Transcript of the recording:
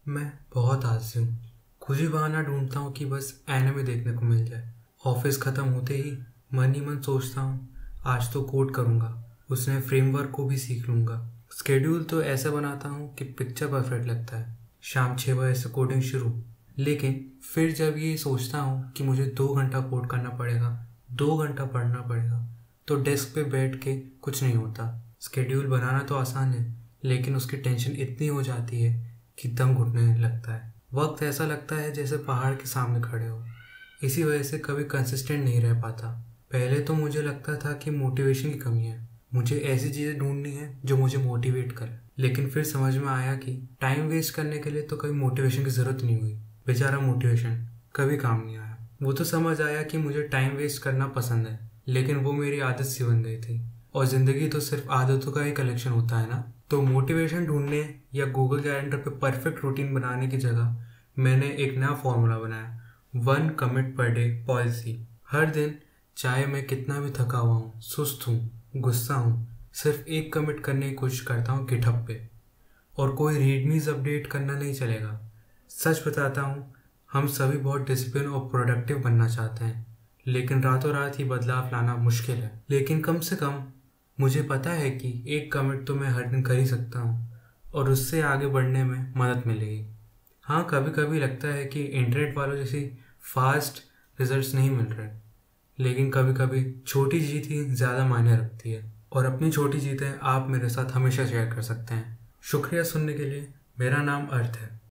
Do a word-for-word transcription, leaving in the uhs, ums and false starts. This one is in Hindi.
मैं बहुत आलसी हूँ। कुछ ही बहाना ढूंढता हूँ कि बस एनिमे देखने को मिल जाए। ऑफिस ख़त्म होते ही मन ही मन सोचता हूँ आज तो कोड करूँगा, उसने फ्रेमवर्क को भी सीख लूँगा। स्केड्यूल तो ऐसा बनाता हूँ कि पिक्चर परफेक्ट लगता है। शाम छः बजे से कोडिंग शुरू। लेकिन फिर जब ये सोचता हूँ कि मुझे दो घंटा कोड करना पड़ेगा, दो घंटा पढ़ना पड़ेगा, तो डेस्क पे बैठ के कुछ नहीं होता। स्केड्यूल बनाना तो आसान है, लेकिन उसकी टेंशन इतनी हो जाती है कि दम घुटने लगता है। वक्त ऐसा लगता है जैसे पहाड़ के सामने खड़े हो। इसी वजह से कभी कंसिस्टेंट नहीं रह पाता। पहले तो मुझे लगता था कि मोटिवेशन की कमी है, मुझे ऐसी चीज़ें ढूंढनी है जो मुझे मोटिवेट करे। लेकिन फिर समझ में आया कि टाइम वेस्ट करने के लिए तो कभी मोटिवेशन की ज़रूरत नहीं हुई। बेचारा मोटिवेशन कभी काम नहीं आया। वो तो समझ आया कि मुझे टाइम वेस्ट करना पसंद है, लेकिन वो मेरी आदत सी बन गई थी। और ज़िंदगी तो सिर्फ आदतों का ही कलेक्शन होता है ना। तो मोटिवेशन ढूंढने या गूगल कैलेंडर पे परफेक्ट रूटीन बनाने की जगह मैंने एक नया फॉर्मूला बनाया, one commit per day policy. हर दिन चाहे मैं कितना भी थका हुआ हूँ, सुस्त हूँ, गुस्सा हूँ, सिर्फ एक कमिट करने की कोशिश करता हूँ गिटहब पे। और कोई रीडमीज अपडेट करना नहीं चलेगा। सच बताता हूँ, हम सभी बहुत डिसिप्लिन और प्रोडक्टिव बनना चाहते हैं, लेकिन रातों रात ही बदलाव लाना मुश्किल है। लेकिन कम से कम मुझे पता है कि एक कमिट तो मैं हर दिन कर ही सकता हूँ और उससे आगे बढ़ने में मदद मिलेगी। हाँ, कभी कभी लगता है कि इंटरनेट वालों जैसी फास्ट रिजल्ट्स नहीं मिल रहे, लेकिन कभी कभी छोटी जीत ही ज़्यादा मायने रखती है। और अपनी छोटी जीतें आप मेरे साथ हमेशा शेयर कर सकते हैं। शुक्रिया सुनने के लिए। मेरा नाम अर्थ है।